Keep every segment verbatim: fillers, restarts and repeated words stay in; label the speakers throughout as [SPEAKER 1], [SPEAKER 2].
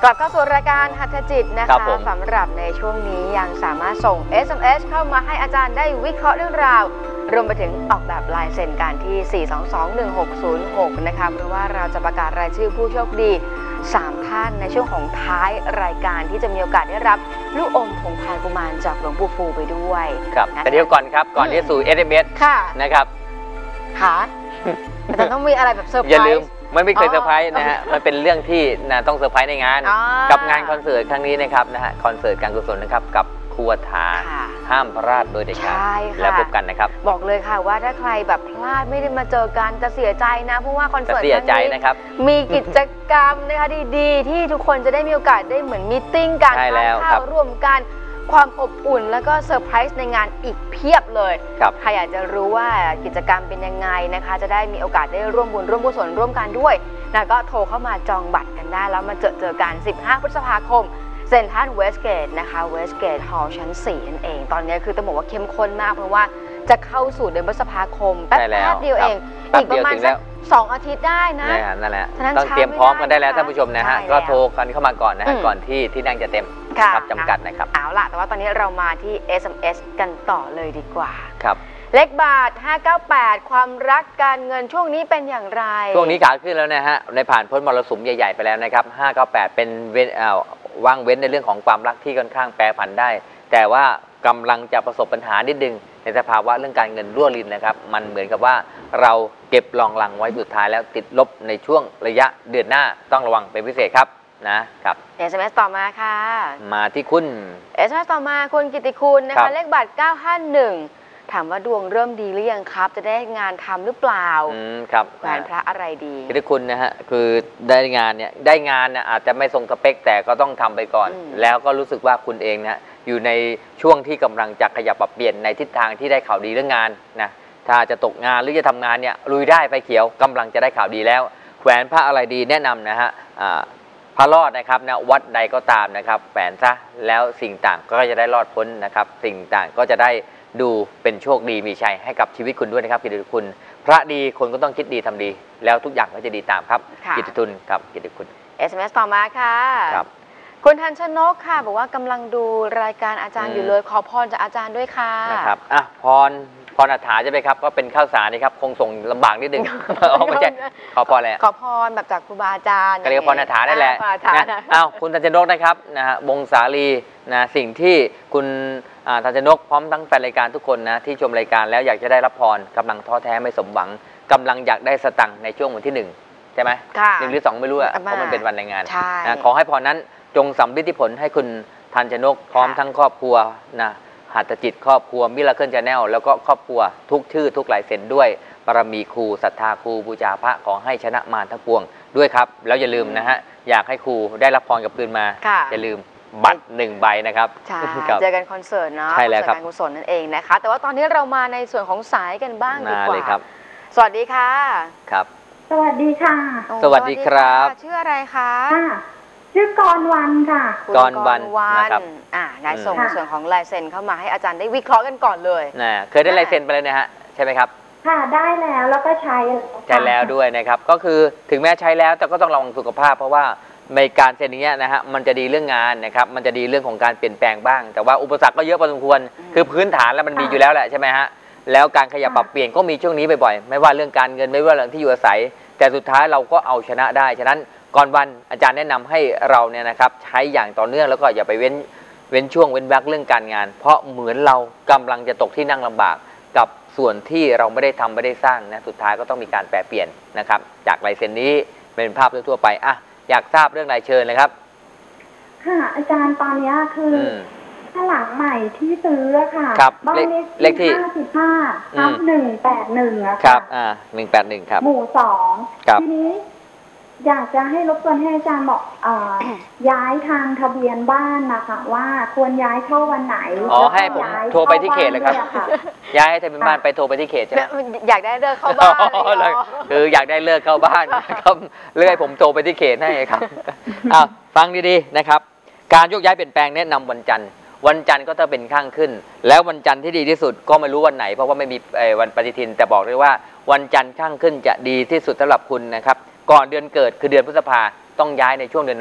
[SPEAKER 1] กลับเข้าสู่รายการหัตถจิตนะคะสำหรับในช่วงนี้ยังสามารถส่ง เอส เอ็ม เอส เข้ามาให้อาจารย์ได้วิเคราะห์เรื่องราวรวมไปถึงออกแบบลายเซ็นการที่ สี่ สอง สอง หนึ่ง หก ศูนย์ หก นะคะเพราะว่าเราจะประกาศรายชื่อผู้โชคดีสามท่านในช่วงของท้ายรายการที่จะมีโอกาสได้รับลูกอมผงพายกุมารจากหลวงปู่ฟูไปด้วย
[SPEAKER 2] ครับแต่เดี๋ยวก่อนครับก่อนที่จะสู่ เอส เอ็ม เอส
[SPEAKER 1] ค่ะ
[SPEAKER 2] นะครับ
[SPEAKER 1] ค่ะแต่ต้องมีอะไรแบบเซอร์ไพรส์
[SPEAKER 2] อย่าลืมมันไม่เคยเซอร์ไพรส์นะฮะมันเป็นเรื่องที่นะต้องเซอร์ไพรส์ในงานกับงานคอนเสิร์ตครั้งนี้นะครับนะฮะคอนเสิร์ตการกุศลนะครับกับครูฐาห้ามพลาดโดยเด็ดขาดแล้วพบกันนะครับ
[SPEAKER 1] บอกเลยค่ะว่าถ้าใครแบบพลาดไม่ได้มาเจอกันจะเสียใจนะเพราะว่าคอนเสิร์ตครั้งนี้มีกิจกรรมนะคะดีๆที่ทุกคนจะได้มีโอกาสได้เหมือนมีตติ้งกันทานข้าวร่วมกันความอบอุ่นแล้วก็เซอร์ไพรส์ในงานอีกเพียบเลยใครอยากจะรู้ว่ากิจกรรมเป็นยังไงนะคะจะได้มีโอกาสได้ร่วมบุญร่วมกุศลร่วมกันด้วยนะก็โทรเข้ามาจองบัตรกันได้แล้วมาเจอเจอกันสิบห้าพฤษภาคมเซ็นทรัลเวสต์เกตนะคะเวสต์เกตฮอลล์ชั้นสี่นั่นเองตอนนี้คือต้องบอกว่าเข้มข้นมากเพราะว่าจะเข้าสู่เดือนพฤษภาคมแป๊บเดียวเองอีกประมาณสักสองอาทิตย์ได้นะ
[SPEAKER 2] นั่นแหละต้องเตรียมพร้อมกันได้แล้วท่านผู้ชมนะฮะก็โทรกันเข้ามาก่อนนะฮะก่อนที่ที่นั่งจะเต็มครับจำกัดนะครับ
[SPEAKER 1] เอาล่ะแต่ว่าตอนนี้เรามาที่ เอส เอ็ม เอส กันต่อเลยดีกว่า
[SPEAKER 2] ครับ
[SPEAKER 1] เลขบาทห้าเก้าแปดความรักการเงินช่วงนี้เป็นอย่างไร
[SPEAKER 2] ช่วงนี้ขาขึ้นแล้วนะฮะในผ่านพ้นมรสุมใหญ่ๆไปแล้วนะครับห้าเก้าแปดเป็นเว้นเอาว่างเว้นในเรื่องของความรักที่ค่อนข้างแปรผันได้แต่ว่ากำลังจะประสบปัญหานิดนึงในสภาวะเรื่องการเงินรั่วรินนะครับมันเหมือนกับว่าเราเก็บรองรังไว้สุดท้ายแล้วติดลบในช่วงระยะเดือนหน้าต้องระวังเป็นพิเศษครับนะครับ
[SPEAKER 1] เอส เอ็ม เอส ต่อมาค่ะ
[SPEAKER 2] มาที่คุณ
[SPEAKER 1] เอส เอ็ม เอส ต่อมาคุณกิติคุณนะคะเลขบัตรเก้าห้าหนึ่งถามว่าดวงเริ่มดีหรือยังครับจะได้งานทำหรือเปล่า
[SPEAKER 2] อืมครับ
[SPEAKER 1] แหวนพระอะไรดี
[SPEAKER 2] กิติคุณนะฮะคือได้งานเนี่ยได้งานเนี่ยอาจจะไม่ทรงสเปคแต่ก็ต้องทำไปก่อนแล้วก็รู้สึกว่าคุณเองนะอยู่ในช่วงที่กำลังจะขยับปรับเปลี่ยนในทิศทางที่ได้ข่าวดีเรื่องงานนะถ้าจะตกงานหรือจะทำงานเนี่ยลุยได้ไฟเขียวกำลังจะได้ข่าวดีแล้วแหวนพระอะไรดีแนะนำนะฮะพระรอดนะครับนะวัดใดก็ตามนะครับแหวนซะแล้วสิ่งต่างก็จะได้รอดพ้นนะครับสิ่งต่างก็จะได้ดูเป็นโชคดีมีชัยให้กับชีวิตคุณด้วยนะครับกิตติคุณพระดีคนก็ต้องคิดดีทำดีแล้วทุกอย่างก็จะดีตามครับกิตติคุณครับกิตติคุณ
[SPEAKER 1] เอส เอ็ม เอส ต่อมาค่ะ
[SPEAKER 2] ครับ
[SPEAKER 1] คุณทันชนกค่ะบอกว่ากำลังดูรายการอาจารย์อยู่เลยขอพรจากอาจารย์ด้วยค่ะ
[SPEAKER 2] นะครับอ่ะพรพรอัฏฐาใช่ไหมครับก็เป็นข้าวสารนี่ครับคงส่งลำบากนิดนึงไม่ใช่ขอพรอะไร
[SPEAKER 1] ขอพรแบบจากครูบาอาจารย์
[SPEAKER 2] ก็เรียกพรอัฏฐาได้แหละนะอ้าวคุณทันชนกนะครับนะฮะวงสาลีนะสิ่งที่คุณทันชนกพร้อมทั้งแฟนรายการทุกคนนะที่ชมรายการแล้วอยากจะได้รับพรกำลังท้อแท้ไม่สมหวังกำลังอยากได้สตังค์ในช่วงวันที่หนึ่งใช่ไหมหนึ่งหรือสองไม่รู้อะเพราะมันเป็นวันรายงานนะขอให้พรนั้นจงสำลิดผลให้คุณทันชนกพร้อมทั้งครอบครัวนะหัตถจิตครอบครัวมิราเคิลชาแนลแล้วก็ครอบครัวทุกชื่อทุกลายเซ็นด้วยบารมีครูศรัทธาครูบูชาพระขอให้ชนะมารทั้งปวงด้วยครับแล้วอย่าลืมนะฮะอยากให้ครูได้รับพรกับคืนมาอย่าลืมบัตรหนึ่งใบนะครับ
[SPEAKER 1] ใช่เจอกันคอนเสิร์ตเนาะ
[SPEAKER 2] ใช่แล้วครับ
[SPEAKER 1] การกุศลนั่นเองนะคะแต่ว่าตอนนี้เรามาในส่วนของสายกันบ้างดีกว่าสวัสดีค่ะ
[SPEAKER 2] ครับ
[SPEAKER 3] สวัสดีค่ะ
[SPEAKER 2] สวัสดีครับ
[SPEAKER 1] ชื่ออะไรคะ
[SPEAKER 3] ชื่อกรวันค่ะ
[SPEAKER 2] กรวันนะครับ
[SPEAKER 1] อ่าได้ส่งส่วนของลายเซ็นเข้ามาให้อาจารย์ได้วิเคราะห์กันก่อนเลย
[SPEAKER 2] นะเคยได้ลายเซ็นไปเลยนะฮะใช่ไหมครับ
[SPEAKER 3] ค่ะได้แล้วแล้วก็ใช้
[SPEAKER 2] ใช้แล้วด้วยนะครับก็คือถึงแม้ใช้แล้วแต่ก็ต้องระวังสุขภาพเพราะว่าในการเซ็นอย่างเงี้ยนะฮะมันจะดีเรื่องงานนะครับมันจะดีเรื่องของการเปลี่ยนแปลงบ้างแต่ว่าอุปสรรคก็เยอะพอสมควรคือพื้นฐานแล้วมันมีอยู่แล้วแหละใช่ไหมฮะแล้วการขยับปรับเปลี่ยนก็มีช่วงนี้บ่อยๆไม่ว่าเรื่องการเงินไม่ว่าเรื่องที่อยู่อาศัยแต่สุดท้ายเราก็เอาชนะได้ฉะนั้นก่อนวันอาจารย์แนะนำให้เราเนี่ยนะครับใช้อย่างต่อเนื่องแล้วก็อย่าไปเว้นเว้นช่วงเว้นวรรคเรื่องการงานเพราะเหมือนเรากำลังจะตกที่นั่งลำบากกับส่วนที่เราไม่ได้ทำไม่ได้สร้างนะสุดท้ายก็ต้องมีการแปรเปลี่ยนนะครับจากลายเซ็นนี้เป็นภาพทั่วไปอ่ะอยากทราบเรื่องรายเชิญเลยครับ
[SPEAKER 3] ค่ะอาจารย์ตอนนี้คือถ้าหลังใหม่ที่ซื้อค่ะ
[SPEAKER 2] บ้านเลขที่
[SPEAKER 3] ห้าสิบห้าทับหนึ่งแปดหนึ่งอะ
[SPEAKER 2] ครับอ่าหนึ่งแปดหนึ่งครับ
[SPEAKER 3] หมู่สองทีนี้อยากจะให้รบกวนให้อาจารย์บอกย้ายทางทะเบียนบ้านนะคะว่าควรย้ายเข้าวันไหน
[SPEAKER 2] อ๋อให้ผมโทรไปที่เขตเลยครับย้ายทะเบียนบ้านไปโทรไปที่เขตใช่ไหม
[SPEAKER 1] อยากได้เลิกเข้าบ้าน
[SPEAKER 2] คืออยากได้เลิกเข้าบ้านครับเลื่อยผมโทรไปที่เขตให้ครับอ้าวฟังดีๆนะครับการโยกย้ายเปลี่ยนแปลงแนะนำวันจันทร์วันจันทร์ก็ต้องเป็นข้างขึ้นแล้ววันจันทร์ที่ดีที่สุดก็ไม่รู้วันไหนเพราะว่าไม่มีวันปฏิทินแต่บอกเลยว่าวันจันทร์ข้างขึ้นจะดีที่สุดสำหรับคุณนะครับก่อนเดือนเกิดคือเดือนพฤษภาต้องย้ายในช่วงเดือนนั้น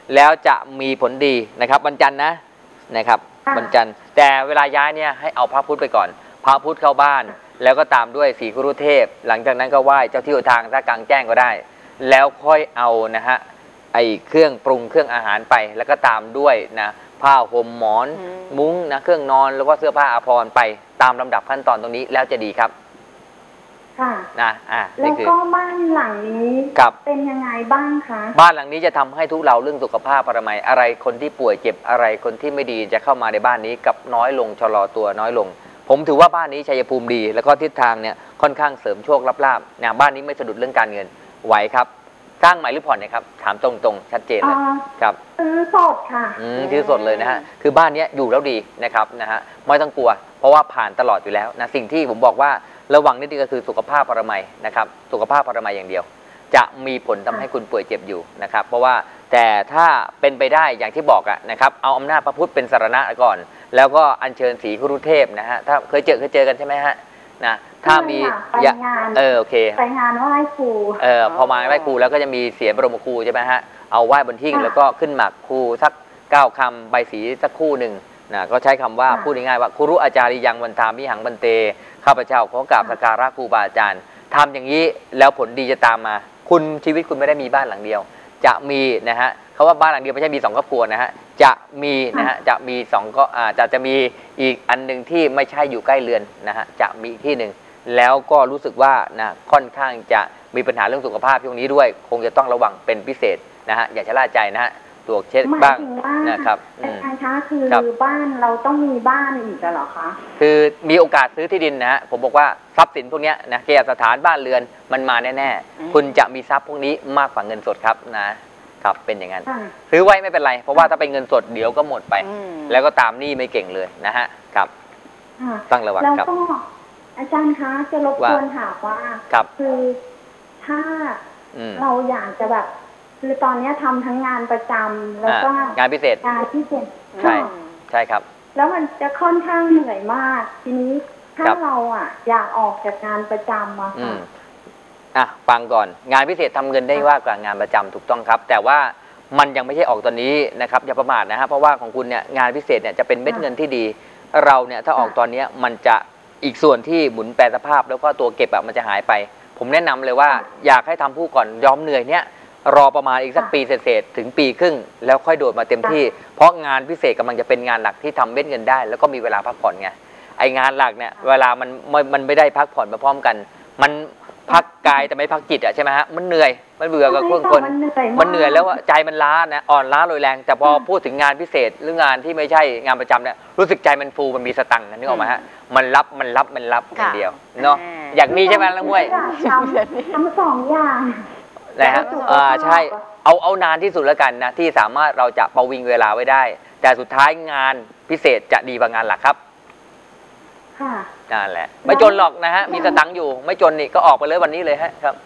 [SPEAKER 2] แล้วจะมีผลดีนะครับวันจันทร์นะนะครับวันจันทร์แต่เวลาย้ายเนี่ยให้เอาพระพุทธไปก่อนพระพุทธเข้าบ้านแล้วก็ตามด้วยศรีกุรุเทพหลังจากนั้นก็ไหว้เจ้าที่เจ้าทางถ้ากลางแจ้งก็ได้แล้วค่อยเอานะฮะไอ้เครื่องปรุงเครื่องอาหารไปแล้วก็ตามด้วยนะผ้าห่มหมอนมุ้งนะเครื่องนอนแล้วก็เสื้อผ้าอาภรณ์ไปตามลำดับขั้นตอนตรงนี้แล้วจะดีครับ
[SPEAKER 3] ค่ะ
[SPEAKER 2] นะอ่ะ
[SPEAKER 3] แล้วก็บ้านหลังนี้เป็นยังไงบ้างคะ
[SPEAKER 2] บ้านหลังนี้จะทำให้ทุกเราเรื่องสุขภาพอนามัยอะไรคนที่ป่วยเจ็บอะไรคนที่ไม่ดีจะเข้ามาในบ้านนี้กับน้อยลงชะลอตัวน้อยลงผมถือว่าบ้านนี้ชัยภูมิดีแล้วก็ทิศทางเนี่ยค่อนข้างเสริมโชคลาภๆนะบ้านนี้ไม่สะดุดเรื่องการเงินไหวครับสร้างใหม่หรือผ่อนเนี่ยครับถามตรงๆชัดเจนเลยครับ
[SPEAKER 3] ซื้อสดค่ะ
[SPEAKER 2] อืมซื้อสดเลยนะฮะคือบ้านนี้อยู่แล้วดีนะครับนะฮะไม่ต้องกลัวเพราะว่าผ่านตลอดอยู่แล้วนะสิ่งที่ผมบอกว่าระวังนิดนึงก็คือสุขภาพอนามัยนะครับสุขภาพอนามัยอย่างเดียวจะมีผลทำให้คุณป่วยเจ็บอยู่นะครับเพราะว่าแต่ถ้าเป็นไปได้อย่างที่บอกอะนะครับเอาอำนาจพระพุทธเป็นสรณะก่อนแล้วก็อัญเชิญศรีกุรุเทพนะฮะถ้าเคยเจอเคยเจอกันใช่ไหมฮะนะถ้ามีเออโอเค
[SPEAKER 3] ไปงานไหว้ครู
[SPEAKER 2] เออพอมาไหว้ครูแล้วก็จะมีเสียงบรมครูใช่ไหมฮะเอาไหว้บนหิ้งแล้วก็ขึ้นหมากครูสักเก้าคำใบสีสักคู่หนึ่งนะก็ใช้คำว่าพูดง่ายๆว่าครูอาจาริยังวันทามิหังบันเตข้าพเจ้าขอกราบสักการะครูบาอาจารย์ทำอย่างนี้แล้วผลดีจะตามมาคุณชีวิตคุณไม่ได้มีบ้านหลังเดียวจะมีนะฮะเขาว่าบ้านหลังเดียวไม่ใช่มีสองครอบครัวนะฮะจะมีนะฮะจะมีสองก็อาจจะจะมีอีกอันหนึ่งที่ไม่ใช่อยู่ใกล้เรือนนะฮะจะมีที่หนึ่งแล้วก็รู้สึกว่านะค่อนข้างจะมีปัญหาเรื่องสุขภาพช่วงนี้ด้วยคงจะต้องระวังเป็นพิเศษนะฮะอย่าชะล่าใจนะฮะตรวจเช็คบ้างนะครับ
[SPEAKER 3] อาจารย์คะคือบ้านเราต้องมีบ้านอีกเหรอคะ
[SPEAKER 2] คือมีโอกาสซื้อที่ดินนะฮะผมบอกว่าทรัพย์สินพวกนี้นะเกียรติสถานบ้านเรือนมันมาแน่ๆคุณจะมีทรัพย์พวกนี้มากกว่าเงินสดครับนะครับเป็นอย่างนั้นซื้อไว้ไม่เป็นไรเพราะว่าถ้าเป็นเงินสดเดี๋ยวก็หมดไปแล้วก็ตามหนี้ไม่เก่งเลยนะฮะครับต้องระวังครับ
[SPEAKER 3] แล้วก็อาจารย์คะจะรบกวนถามว่าคือถ้าเราอยากจะแบบคือตอนนี้ทำทั้งงานประจำแล้วก็
[SPEAKER 2] งานพิเศษ
[SPEAKER 3] งานพิเศษ
[SPEAKER 2] ใช่ใช่ครับ
[SPEAKER 3] แล้วมันจะค่อนข้างเหนื่อยมากทีนี้ถ้าเราอ่ะอยากออกจากงานประจำมาค่ะ
[SPEAKER 2] อ่ะฟังก่อนงานพิเศษทำเงินได้ว่ากว่างานประจำถูกต้องครับแต่ว่ามันยังไม่ใช่ออกตอนนี้นะครับอย่าประมาทนะฮะเพราะว่าของคุณเนี่ยงานพิเศษเนี่ยจะเป็นเม็ดเงินที่ดีเราเนี่ยถ้าออกตอนนี้มันจะอีกส่วนที่หมุนแปรสภาพแล้วก็ตัวเก็บแบบมันจะหายไปผมแนะนำเลยว่าอยากให้ทำผู้ก่อนยอมเหนื่อยเนี่ยรอประมาณอีกสักปีเศษถึงปีครึ่งแล้วค่อยโดดมาเต็มที่เพราะงานพิเศษกำลังจะเป็นงานหลักที่ทำเม็ดเงินได้แล้วก็มีเวลาพักผ่อนไงไองานหลักเนี่ยเวลามันมันไม่ได้พักผ่อนมาพร้อมกันมันพักกายแต่ไม่พักจิตอ่ะใช่ไหมฮะมันเหนื่อยมันเบื่อกับคนคนมันเหนื่อยแล้วใจมันล้านะอ่อนล้าลอยแรงแต่พอพูดถึงงานพิเศษหรืองานที่ไม่ใช่งานประจำเนี่ยรู้สึกใจมันฟูมันมีสตังค์นึกออกไหมฮะมันรับมันรับมันรับอย่างเดียวเนาะอยากมีใช่ไหมลังมวย
[SPEAKER 3] ทำทำสองอย่าง
[SPEAKER 2] นะฮะอ่าใช่เอาเอานานที่สุดแล้วกันนะที่สามารถเราจะประวิงเวลาไว้ได้แต่สุดท้ายงานพิเศษจะดีกว่างานหลักครับ
[SPEAKER 3] ค่ะ
[SPEAKER 2] นั่นแหละไม่จนหรอกนะฮะมีสตังค์อยู่ไม่จนนี่ก็ออกไปเลยวันนี้เลยฮะครับ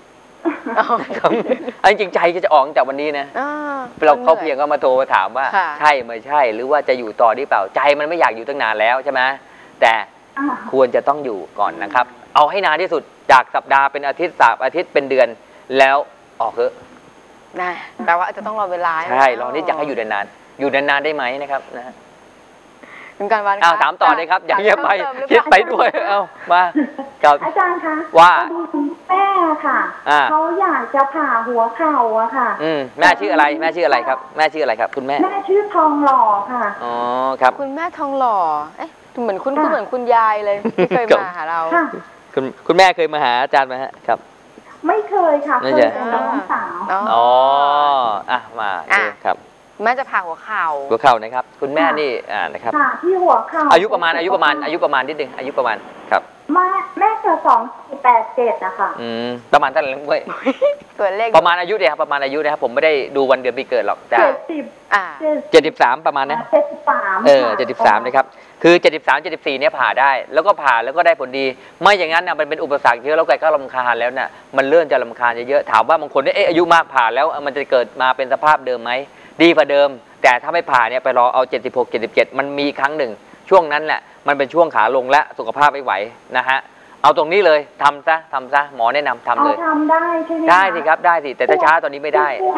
[SPEAKER 2] อันจริงใจก็จะออกจากวันนี้นะเราเขาเพียงก็มาโทรมาถามว่าใช่ไม่ใช่หรือว่าจะอยู่ต่อหรือเปล่าใจมันไม่อยากอยู่ตั้งนานแล้วใช่ไหมแต่ควรจะต้องอยู่ก่อนนะครับเอาให้นานที่สุดจากสัปดาห์เป็นอาทิตย์สามอาทิตย์เป็นเดือนแล้วออกเถอะ
[SPEAKER 1] นะแปลว่าจะต้องรอเวลา
[SPEAKER 2] ใช่รอนี่อยากให้อยู่นานๆอยู่นานๆได้ไหมนะครับนะ
[SPEAKER 1] คุณการวัน
[SPEAKER 2] อ้าวถามต่อเลยครับอย่าเงียบไปคิดไปด้วยเอามาครับ
[SPEAKER 3] อาจารย์คะ
[SPEAKER 2] ว่า
[SPEAKER 3] คุณแม่ค่ะเขาอยากจะผ่าหัวเข่าอะค่ะ
[SPEAKER 2] อืมแม่ชื่ออะไรแม่ชื่ออะไรครับแม่ชื่ออะไรครับคุณแม่
[SPEAKER 3] แม่ชื่อทองหล่อค่ะ
[SPEAKER 2] อ๋อครับ
[SPEAKER 1] คุณแม่ทองหล่อเอ๊ะเหมือนคุณเหมือนคุณยายเลยที่เคยมาหาเรา
[SPEAKER 2] คุณคุณแม่เคยมาหาอาจารย์ไหมฮะครับ
[SPEAKER 3] ไม่เคยค่ะเคยเป็นน้องสาว
[SPEAKER 2] อ๋ออ่ะมาครับ
[SPEAKER 1] แม่จะผ่าหัวเข่า
[SPEAKER 2] หัวเข่านะครับคุณแม่นี่อ่านะครับ
[SPEAKER 3] ค่ะที่หัวเข่า
[SPEAKER 2] อายุประมาณอายุประมาณอายุประมาณนิดนึงอายุประมาณครับ
[SPEAKER 3] แม่แม่เกิดสองสี่แปดเจ็ดนะคะ
[SPEAKER 2] อืมประมาณเท่าไหร่เว้ย
[SPEAKER 1] ตัวเลข
[SPEAKER 2] ประมาณอายุเดียวครับประมาณอายุนะครับผมไม่ได้ดูวันเดือนปีเกิดหรอกแต่
[SPEAKER 3] เจ็ดสิบ
[SPEAKER 1] อ่า
[SPEAKER 2] เจ็ดสิบสามประมาณนี้
[SPEAKER 3] เจ็ดสิบสาม
[SPEAKER 2] เออเจ็ดสิบสามนะครับคือเจ็ดสิบสามเจ็ดสิบสี่เนี่ยผ่าได้แล้วก็ผ่าแล้วก็ได้ผลดีไม่อย่างนั้นนะมันเป็นอุปสรรคเยอะแล้วแกก็รำคาญแล้วน่ะมันเลื่อนจะรำคาญเยอะๆถามว่าบางคนเนี่ยอายุมากผ่าแล้วมันจะเกิดมาเป็นสภาพเดิมไหมดีกว่าเดิมแต่ถ้าไม่ผ่าเนี่ยไปรอเอาเจ็ดสิบหก เจ็ดสิบเจ็ดมันมีครั้งหนึ่งช่วงนั้นแหละมันเป็นช่วงขาลงและสุขภาพไม่ไหวนะฮะเอาตรงนี้เลยทำซะทำซะหมอแนะนำทำเลย
[SPEAKER 3] ทำได้ใช่ไหม
[SPEAKER 2] ได้สิครับได้สิแต่ถ้าช้าตอนนี้ไม่ได้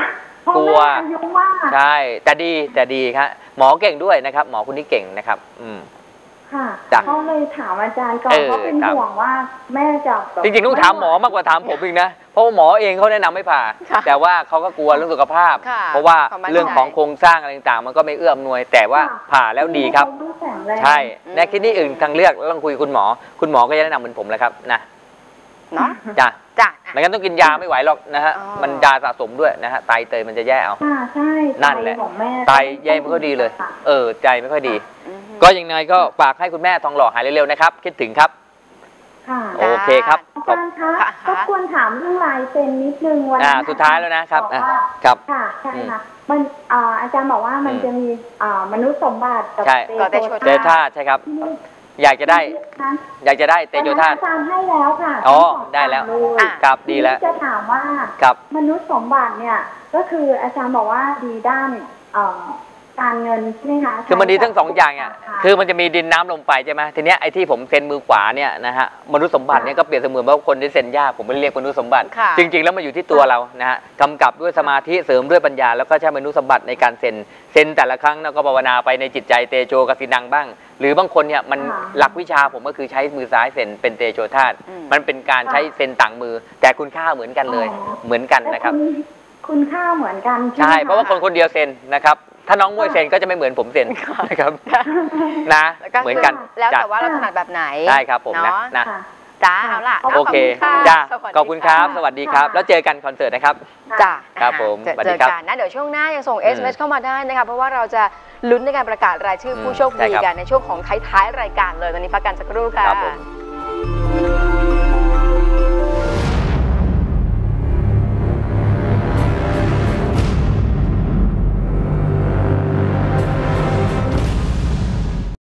[SPEAKER 2] กลัว
[SPEAKER 3] อายุมาก
[SPEAKER 2] ใช่แต่ดีแต่ดีครับหมอเก่งด้วยนะครับ หมอคนนี้เก่งนะครับ อืม
[SPEAKER 3] ค่ะ
[SPEAKER 2] จ้ะ
[SPEAKER 3] เขาเลยถามอาจารย์ก่อน
[SPEAKER 2] เออ
[SPEAKER 3] เพราะเป็น
[SPEAKER 2] ครับ
[SPEAKER 3] ห่วงว่าแม่จะแบบ
[SPEAKER 2] จริงๆต้องถามหมอมากกว่าถามผมอีกนะเพราะว่าหมอเองเขาแนะนำไม่ผ่า
[SPEAKER 1] ค่ะ
[SPEAKER 2] แต่ว่าเขาก็กลัวเรื่องสุขภาพ
[SPEAKER 1] ค่ะ
[SPEAKER 2] เพราะว่า
[SPEAKER 1] ความมั่นใจ
[SPEAKER 2] เรื่องของโครงสร้างอะไรต่างๆมันก็ไม่เอื้ออำนวย แต่ว่าผ่าแล้วดีครับ
[SPEAKER 3] เขาแข็งแรง
[SPEAKER 2] ใช่ในคลินิกอื่นทางเลือกต้องคุยกับคุณหมอ คุณหมอก็จะแนะนำเหมือนผมแหละครับนะ
[SPEAKER 1] เนาะ
[SPEAKER 2] จ้ะ
[SPEAKER 1] จ้ะ
[SPEAKER 2] ไม่งั้นต้องกินยาไม่ไหวหรอกนะฮะ
[SPEAKER 1] อ๋อ
[SPEAKER 2] มันยาสะสมด้วยนะฮะไตเตยมันจะแย่เอา
[SPEAKER 3] ค่ะใช่
[SPEAKER 2] นั่นแหละ
[SPEAKER 3] ไตของแม่
[SPEAKER 2] ไตแย่ไม่ค่อยดีเลย
[SPEAKER 3] ค่ะ
[SPEAKER 2] เออใจไม่ค่อยดี
[SPEAKER 1] อืม
[SPEAKER 2] ก็ยังไงก็ฝากให้คุณแม่ทองหล่อหายเร็วๆนะครับ คิดถึงครับ
[SPEAKER 3] ค่ะ
[SPEAKER 2] โอเคครับ
[SPEAKER 3] อา
[SPEAKER 2] ขอบ
[SPEAKER 3] จารย์คะ
[SPEAKER 1] ค่ะ
[SPEAKER 3] ก็ควรถามเรื่องลายเซ็นนิดนึงวัน
[SPEAKER 2] อ่า
[SPEAKER 3] นั้น
[SPEAKER 2] สุดท้ายแล้วนะครับ
[SPEAKER 3] บอก
[SPEAKER 2] อ่ะ
[SPEAKER 3] ว่า
[SPEAKER 2] ครับ
[SPEAKER 3] ค่ะใช่ค่ะมันอ่าอาจารย์บอกว่ามัน
[SPEAKER 2] อืม
[SPEAKER 3] จะมีอ่ามนุษย์สมบัติกับ
[SPEAKER 2] ใช่
[SPEAKER 1] กับเตโช
[SPEAKER 2] เตธาตุใช่ครับ
[SPEAKER 3] ที่นี่
[SPEAKER 2] อยากจะได้
[SPEAKER 3] นะ
[SPEAKER 2] อยากจะได้เตโชธาตุ
[SPEAKER 3] อาจารย์ให้แล้วค่ะ
[SPEAKER 2] อ๋อ
[SPEAKER 3] ทั้งสง
[SPEAKER 2] ได้แล้ว
[SPEAKER 3] อย่างเย
[SPEAKER 1] อ่ะ
[SPEAKER 2] ครับดีแล้ว
[SPEAKER 3] จะถามว่า
[SPEAKER 2] ครับ
[SPEAKER 3] มนุษย์สมบัติเนี่ยก็คืออาจารย์บอกว่าดีด้านเอ่อการเงินใช่ไหมคะ
[SPEAKER 2] คือมันดีทั้งสองอย่างอ่ะ
[SPEAKER 3] ค่ะ
[SPEAKER 2] คือมันจะมีดินน้ำลมไฟใช่ไหมทีเนี้ยไอ้ที่ผมเซ็นมือขวาเนี่ยนะฮะมนุษย์สมบัติเนี่ยก็เปรียบเสมือนว่าคนที่เซ็นยากผมไม่ได้เรียกมนุษย์สมบัติ
[SPEAKER 1] ค่ะ
[SPEAKER 2] จริง ๆ แล้วมันอยู่ที่ตัวเรานะฮะกำกับด้วยสมาธิเสริมด้วยปัญญาแล้วก็ใช้มนุษย์สมบัติในการเซ็นเซ็นแต่ละครั้งเราก็ภาวนาไปในจิตใจเตโชกสินังบ้าง หรือบางคนเนี่ยมัน
[SPEAKER 3] ค่ะ
[SPEAKER 2] หลักวิชาผมก็คือใช้มือซ้ายเซ็นเป็นเตโชธาตุ
[SPEAKER 1] อืม
[SPEAKER 2] มันเป็นการใช้เซ็นต่างมือ แต่คุณค่าเหมือนกันเลย
[SPEAKER 3] อ๋อ
[SPEAKER 2] เหมือนกัน
[SPEAKER 3] และ
[SPEAKER 2] นะครับ
[SPEAKER 3] ณคุณค่าเหมือนกัน
[SPEAKER 2] ใช่
[SPEAKER 3] ไหม
[SPEAKER 2] เพราะว่าคนคนเดียวเซ็นนะครับถ้าน้องมวยเซ็นก็จะไม่เหมือนผมเซ็นนะครับนะ
[SPEAKER 1] แล้วก็
[SPEAKER 2] เหมือนกัน
[SPEAKER 1] แล้ว
[SPEAKER 2] จ้ะ
[SPEAKER 1] แต่ว่าเราถนัดแบบไหน
[SPEAKER 2] ได้ครับผมนะ
[SPEAKER 1] เนาะ
[SPEAKER 2] นะ
[SPEAKER 3] ค่ะ
[SPEAKER 1] จ้าเอาล่ะ
[SPEAKER 2] โอเค
[SPEAKER 1] ขอบณ
[SPEAKER 2] จ้า
[SPEAKER 1] สวัสดี
[SPEAKER 2] ขอบคุณครับ สวัสดีครับ
[SPEAKER 3] ค่ะ
[SPEAKER 2] แล้วเจอกันคอนเสิร์ตนะครับ
[SPEAKER 1] จ้า
[SPEAKER 2] ครับผม
[SPEAKER 1] เจอ
[SPEAKER 2] สวัส
[SPEAKER 1] เจ
[SPEAKER 2] ดี
[SPEAKER 1] อ
[SPEAKER 2] ครับ
[SPEAKER 1] กันนะเดี๋ยวช่วงหน้ายังส่ง
[SPEAKER 2] อืม
[SPEAKER 1] เอส เอ็ม เอส เข้ามาได้นะคะเพราะว่าเราจะลุ้นในการประกาศรายชื่อผู้โชค
[SPEAKER 2] ใช่
[SPEAKER 1] ดี
[SPEAKER 2] ครับ
[SPEAKER 1] กันในช่วงของท้ายๆรายการเลยตอนนี้พักกันสักครู่ค่ะ
[SPEAKER 2] ครับผม